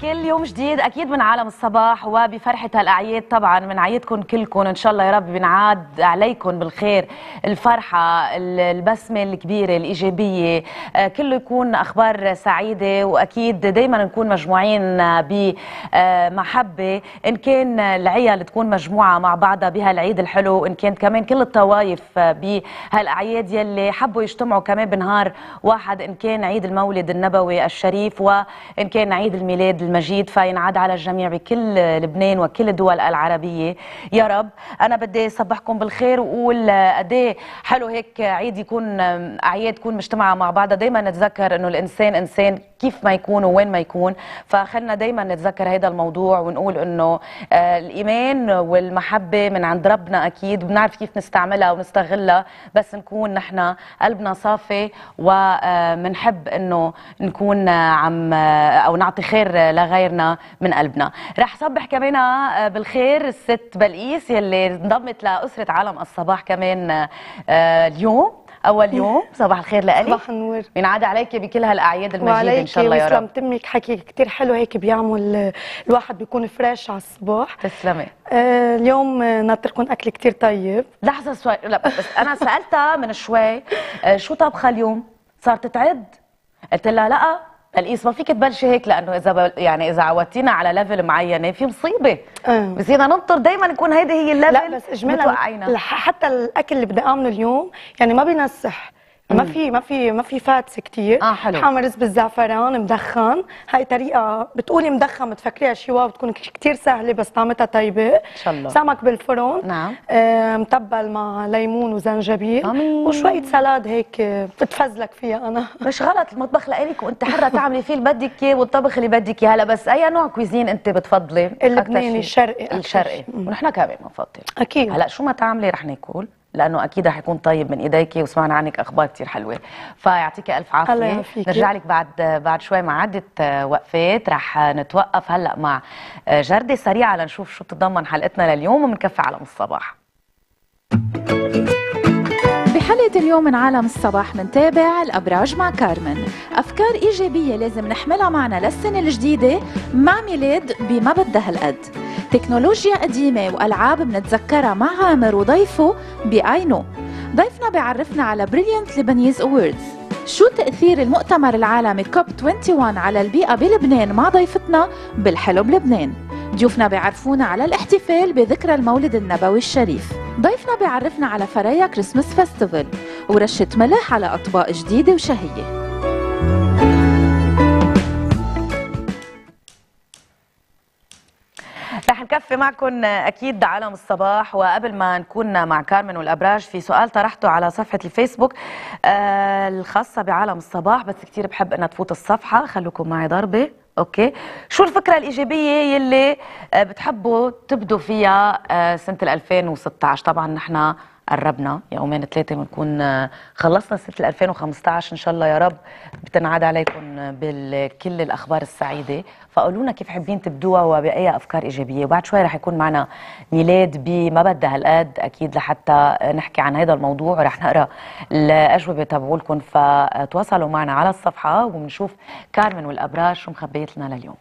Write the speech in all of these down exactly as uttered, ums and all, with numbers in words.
الكل، يوم جديد اكيد من عالم الصباح وبفرحه هالاعياد. طبعا بنعيدكم كلكم ان شاء الله يا رب بنعاد عليكم بالخير، الفرحه، البسمه الكبيره الايجابيه، كله يكون اخبار سعيده، واكيد دائما نكون مجموعين بمحبه، ان كان العيال تكون مجموعه مع بعضها بهالعيد الحلو، وان كانت كمان كل الطوائف بهالاعياد يلي حبوا يجتمعوا كمان بنهار واحد، ان كان عيد المولد النبوي الشريف وان كان عيد الميلاد المجيد، فينعاد على الجميع بكل لبنان وكل الدول العربيه يا رب. انا بدي صبحكم بالخير واقول قد ايه حلو هيك عيد يكون، اعياد تكون مجتمعه مع بعضها. دائما نتذكر انه الانسان انسان كيف ما يكون وين ما يكون، فخلنا دائما نتذكر هذا الموضوع ونقول انه الايمان والمحبه من عند ربنا اكيد، وبنعرف كيف نستعملها ونستغلها، بس نكون نحن قلبنا صافي ومنحب انه نكون عم او نعطي خير لغيرنا من قلبنا. رح صبح كمان بالخير الست بلقيس يلي انضمت لاسره عالم الصباح كمان اليوم اول يوم. صباح الخير لك. صباح النور. بينعاد عليك بكل هالاعياد المجيده ان شاء الله يا رب. وسلام تمك، حكي كثير حلو هيك بيعمل الواحد بيكون فريش على الصباح. تسلمي. آه اليوم ناطركم اكل كثير طيب. لحظه شوي، لا بس انا سالتها من شوي آه شو طبخه اليوم؟ صارت تعد، قلت لها لا القيس ما فيك تبلشي هيك، لانه اذا ب... يعني اذا عودتينا على ليفل معينه في مصيبه. أه. بصيرنا ننطر دائما نكون هيدي هي الليفل. لا بس اجمالا حتى الاكل اللي بدي اعمله اليوم يعني ما بينسح، ما في ما في ما في فاتس كثير. اه حلو. حامر رز بالزعفران مدخن، هاي طريقه بتقولي مدخن بتفكريها شي واو، بتكون كثير سهله بس طعمتها طيبه ان شاء الله. سمك بالفرن. نعم. آه متبل مع ليمون وزنجبيل. أمين. وشويه سلاد هيك بتفزلك فيها. انا مش غلط، المطبخ لإلك وانت حره تعملي فيه اللي بدك اياه والطبخ اللي بدك اياه. هلا بس اي نوع كويزين انت بتفضلي؟ اللبناني الشرقي. الشرقي ونحن كمان بنفضل اكيد. هلا شو ما تعملي رح ناكل، لانه اكيد رح يكون طيب من ايديكي، وسمعنا عنك اخبار كثير حلوه، فيعطيكي الف عافيه. نرجع لك بعد بعد شوي مع عده وقفات. رح نتوقف هلا مع جرده سريعه لنشوف شو تتضمن حلقتنا لليوم، وبنكفي عالم الصباح. بحلقة اليوم من عالم الصباح منتابع الأبراج مع كارمن، أفكار إيجابية لازم نحملها معنا للسنة الجديدة مع ميلاد بما بدها هالقد، تكنولوجيا قديمة وألعاب بنتذكرها مع عامر وضيفه بآينو. ضيفنا بيعرفنا على بريليانت لبنيز أووردز، شو تأثير المؤتمر العالمي كوب واحد وعشرين على البيئة بلبنان مع ضيفتنا بالحلو بلبنان. ضيوفنا بيعرفونا على الاحتفال بذكرى المولد النبوي الشريف. ضيفنا بيعرفنا على فرايا كريسمس فيستيفال ورشة ملح على أطباق جديدة وشهية. رح نكفي معكم اكيد عالم الصباح، وقبل ما نكون مع كارمن والابراج في سؤال طرحته على صفحه الفيسبوك آه الخاصه بعالم الصباح، بس كثير بحب انها تفوت الصفحه، خلوكم معي ضربه. اوكي، شو الفكره الايجابيه يلي بتحبوا تبدوا فيها سنه ألفين وستة عشر؟ طبعا نحن قربنا يومين ثلاثه بنكون خلصنا سنه ألفين وخمسة عشر ان شاء الله يا رب، بتنعاد عليكم بكل الاخبار السعيده، فقولوا لنا كيف حابين تبدوها وباي افكار ايجابيه. وبعد شوي رح يكون معنا ميلاد بما بدها هالقد اكيد لحتى نحكي عن هذا الموضوع، ورح نقرا الاجوبه تبعولكم، فتواصلوا معنا على الصفحه وبنشوف كارمن والابراج شو مخبيت لنا لليوم.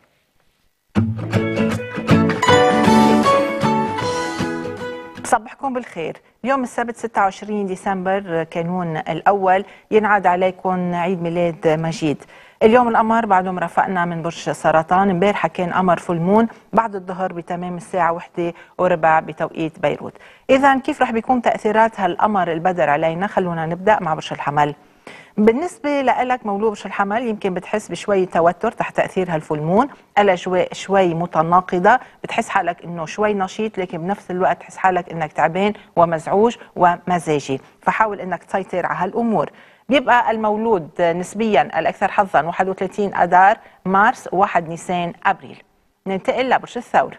صبحكم بالخير. اليوم السبت ستة وعشرين ديسمبر كانون الأول، ينعاد عليكم عيد ميلاد مجيد. اليوم القمر بعده مرافقنا من برج سرطان، امبارحه كان قمر فول مون بعد الظهر بتمام الساعة واحدة وربع بتوقيت بيروت. إذا كيف رح بيكون تأثيرات هالقمر البدر علينا؟ خلونا نبدأ مع برج الحمل. بالنسبة لك مولود برج الحمل يمكن بتحس بشوي توتر تحت تأثير هالفولمون، الأجواء شوي متناقضة، بتحس حالك إنه شوي نشيط لكن بنفس الوقت تحس حالك إنك تعبان ومزعوج ومزاجي، فحاول إنك تسيطر على هالأمور. بيبقى المولود نسبيا الأكثر حظا واحد وثلاثين أذار مارس واحد نيسان أبريل. ننتقل لبرج الثور.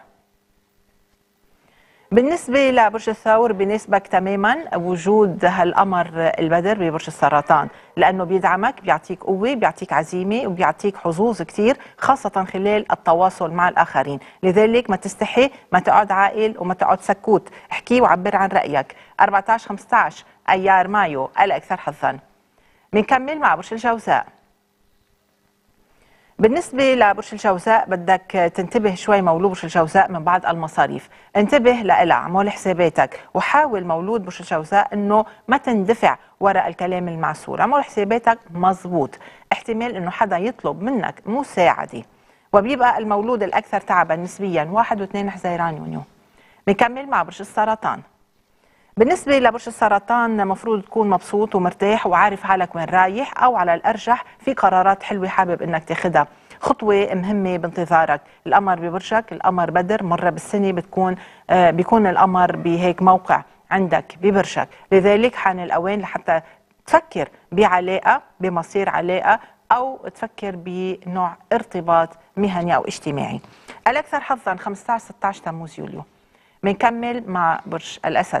بالنسبة لبرج الثور بنسبك تماما وجود هالقمر البدر ببرج السرطان، لأنه بيدعمك، بيعطيك قوة، بيعطيك عزيمة، وبيعطيك حظوظ كتير خاصة خلال التواصل مع الآخرين. لذلك ما تستحي، ما تقعد عاقل وما تقعد سكوت، احكي وعبر عن رأيك. أربعة عشر خمسة عشر أيار مايو الأكثر حظا. بنكمل مع برج الجوزاء. بالنسبة لبرج الجوزاء بدك تنتبه شوي مولود برج الجوزاء من بعض المصاريف، انتبه لها، اعمل حساباتك، وحاول مولود برج الجوزاء انه ما تندفع وراء الكلام المعسول، اعمل حساباتك مزبوط، احتمال انه حدا يطلب منك مساعدة. وبيبقى المولود الاكثر تعبا نسبيا واحد واثنين حزيران يونيو. بنكمل مع برج السرطان. بالنسبة لبرج السرطان مفروض تكون مبسوط ومرتاح وعارف حالك وين رايح، أو على الأرجح في قرارات حلوة حابب إنك تاخدها، خطوة مهمة بانتظارك. القمر ببرجك، القمر بدر، مرة بالسنة بتكون آه بيكون القمر بهيك موقع عندك ببرجك، لذلك حان الأوان لحتى تفكر بعلاقة، بمصير علاقة، أو تفكر بنوع ارتباط مهني أو اجتماعي. الأكثر حظا خمسة عشر ستة عشر تموز يوليو. بنكمل مع برج الأسد.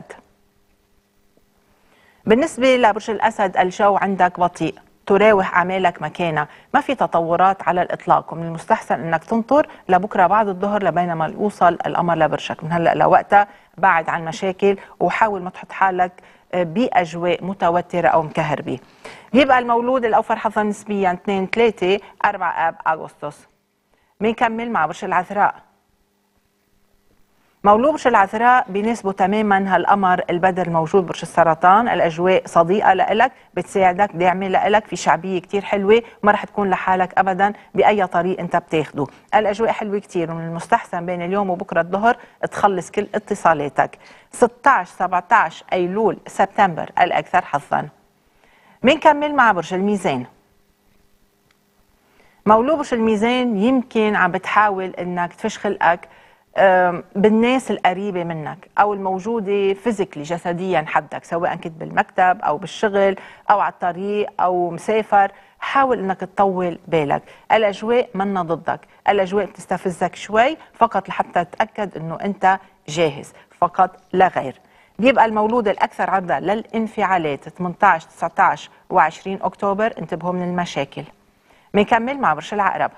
بالنسبة لبرج الأسد الجو عندك بطيء، تراوح أعمالك مكانها، ما في تطورات على الإطلاق، ومن المستحسن أنك تنطر لبكرة بعد الظهر لبينما يوصل القمر لبرجك. من هلأ لوقتها بعد عن مشاكل وحاول ما تحط حالك بأجواء متوترة أو مكهربة. بيبقى المولود الأوفر حظا نسبيا اثنين ثلاثة أربعة آب أغسطس. بنكمل مع برج العذراء. مولود برج العذراء بيناسبه تماما هالقمر البدر الموجود برج السرطان، الاجواء صديقه لإلك، بتساعدك، داعمه لإلك، في شعبيه كثير حلوه، ما رح تكون لحالك ابدا باي طريق انت بتاخده، الاجواء حلوه كثير، ومن المستحسن بين اليوم وبكره الظهر تخلص كل اتصالاتك. ستة عشر سبعة عشر ايلول سبتمبر الاكثر حظا. بنكمل مع برج الميزان. مولود برج الميزان يمكن عم بتحاول انك تفش خلقك بالناس القريبة منك أو الموجودة فيزيكلي جسديا حدك، سواء كنت بالمكتب أو بالشغل أو على الطريق أو مسافر، حاول أنك تطول بالك. الأجواء منا ضدك، الأجواء بتستفزك شوي فقط لحتى تتأكد أنه أنت جاهز فقط لا غير. بيبقى المولود الأكثر عرضة للانفعالات ثمانية عشر تسعة عشر وعشرين أكتوبر، انتبهوا من المشاكل. بنكمل مع برج العقرب.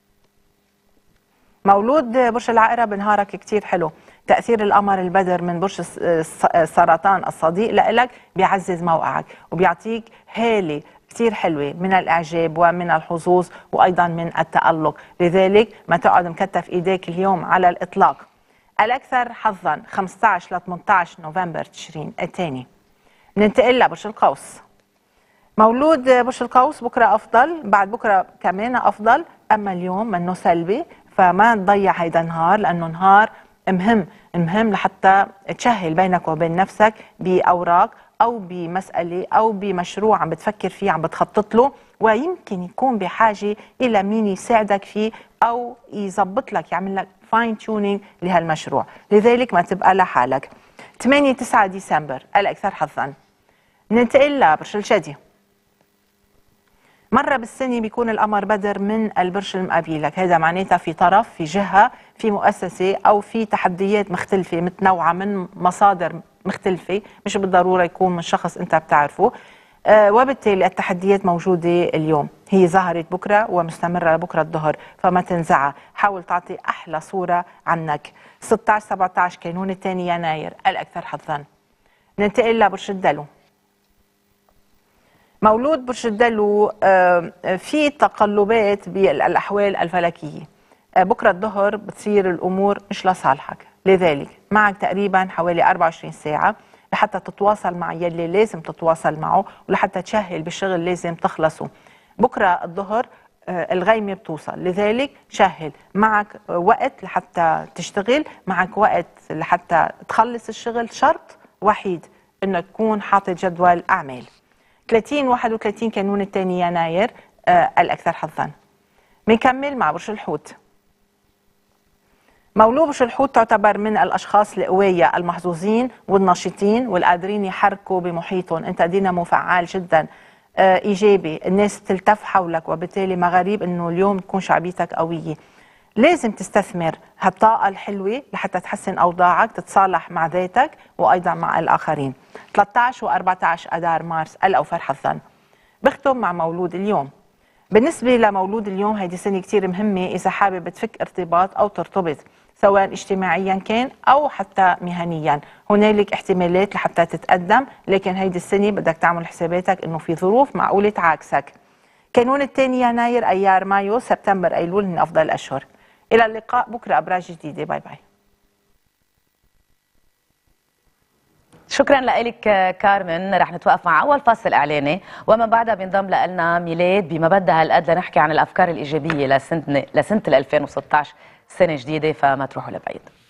مولود برج العقرب نهارك كتير حلو، تأثير القمر البدر من برج السرطان الصديق لإلك بيعزز موقعك وبيعطيك هالة كتير حلوة من الإعجاب ومن الحظوظ وأيضا من التألق، لذلك ما تقعد مكتف إيديك اليوم على الإطلاق. الأكثر حظا خمسة عشر ل ثمانية عشر نوفمبر تشرين الثاني. ننتقل لبرج القوس. مولود برج القوس بكرة أفضل، بعد بكرة كمان أفضل، أما اليوم منه سلبي، فما تضيع هيدا النهار لأنه نهار مهم مهم لحتى تشهل بينك وبين نفسك بأوراق أو بمسألة أو بمشروع عم بتفكر فيه، عم بتخطط له، ويمكن يكون بحاجة إلى مين يساعدك فيه أو يزبط لك، يعمل لك فاين تيونينج لهالمشروع، لذلك ما تبقى لحالك. ثمانية تسعة ديسمبر الأكثر حظا. ننتقل لبرج الجدي. مرة بالسنة بيكون القمر بدر من البرج المقابلك، هذا معناتها في طرف، في جهة، في مؤسسة أو في تحديات مختلفة متنوعة من مصادر مختلفة، مش بالضرورة يكون من شخص أنت بتعرفه، آه وبالتالي التحديات موجودة اليوم، هي ظهرت بكرة ومستمرة لبكرة الظهر، فما تنزعها، حاول تعطي أحلى صورة عنك. ستة عشر سبعة عشر كانون الثاني يناير الأكثر حظا. ننتقل لبرج الدلو. مولود برج الدلو في تقلبات بالاحوال الفلكيه، بكره الظهر بتصير الامور مش لصالحك، لذلك معك تقريبا حوالي أربعة وعشرين ساعه لحتى تتواصل مع يلي لازم تتواصل معه ولحتى تشهل بالشغل لازم تخلصه. بكره الظهر الغيمه بتوصل، لذلك شهل، معك وقت لحتى تشتغل، معك وقت لحتى تخلص الشغل، شرط وحيد انه تكون حاطط جدول اعمال. ثلاثين واحد وثلاثين كانون الثاني يناير آه الأكثر حظا. بنكمل مع برج الحوت. مولود برج الحوت تعتبر من الأشخاص القوية المحظوظين والناشطين والقادرين يحركوا بمحيطهم، أنت دينامو فعال جدا، آه إيجابي، الناس تلتف حولك، وبالتالي ما غريب أنه اليوم تكون شعبيتك قوية. لازم تستثمر هالطاقة الحلوة لحتى تحسن أوضاعك، تتصالح مع ذاتك وأيضا مع الآخرين. ثلاثة عشر وأربعة عشر أذار مارس الأوفر حظا. بختم مع مولود اليوم. بالنسبة لمولود اليوم هيدي سنة كتير مهمة إذا حابب تفك ارتباط أو ترتبط، سواء اجتماعيا كان أو حتى مهنيا، هنالك احتمالات لحتى تتقدم، لكن هيدي السنة بدك تعمل حساباتك إنه في ظروف معقولة تعاكسك. كانون الثاني يناير، أيار مايو، سبتمبر، أيلول من أفضل الأشهر. إلى اللقاء بكرة أبراج جديدة. باي باي. شكرا لك كارمن. رح نتوقف مع أول فاصل إعلاني ومن بعدها بينضم لنا ميلاد بما بدها هالقد لنحكي عن الأفكار الإيجابية لسنة لسنة ألفين وستة عشر، سنة جديدة، فما تروحوا لبعيد.